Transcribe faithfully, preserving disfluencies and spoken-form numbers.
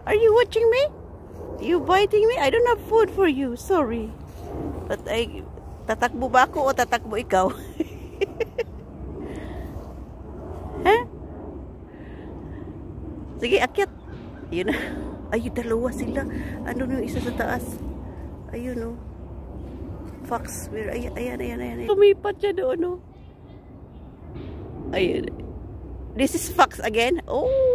Are you watching me? You biting me? I don't have food for you. Sorry. But I... Tatakbo ba ako o tatakbo ikaw? Ha? Sige, akyat. Ayun na. Ayun, dalawa sila. Ano yung isa sa taas? Ayun, oh. Fox. Where? Ayan, ayan, ayan, ayan. Tumipat siya doon, oh. Ayun. This is Fox again. Oh.